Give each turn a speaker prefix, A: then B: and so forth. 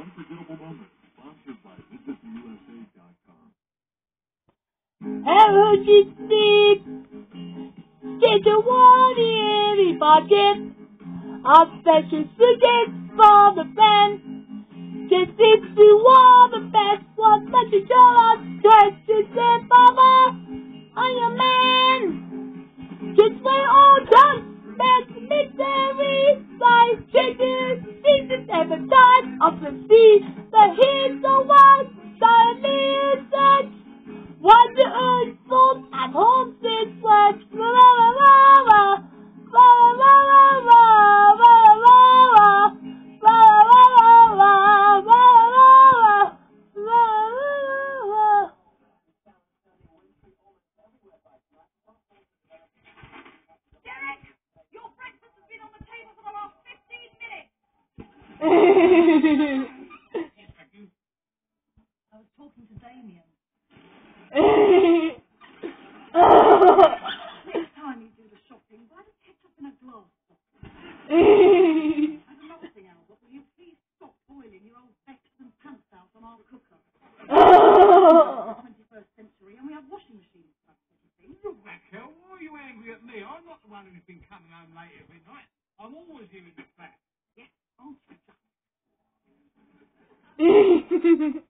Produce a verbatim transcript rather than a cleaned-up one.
A: Hello, Steve. Did you want anybody? A special student for the band. Just if you want the best, what must you show us? Just to say, Baba, I'm your man. Just way all done. Best victory. Like chicken, seasons every time of the sea. The heat so wide, the music. What the earth thought at home since words. La la la la la la la la la la la la la.
B: Derek, your breakfast has been on the table for the last fifteen minutes. I was talking to Damien. Next time you do the shopping, buy the ketchup in a glass. And another thing, Albert, will you please stop boiling your old Becks and pants out on our cooker? twenty-first century, and we have washing machines and that sort of thing.
C: Look, Raquel, why are you angry at me? I'm not the one who's been coming home late every night. I'm always here in the flat.
B: Yes, aren't you just?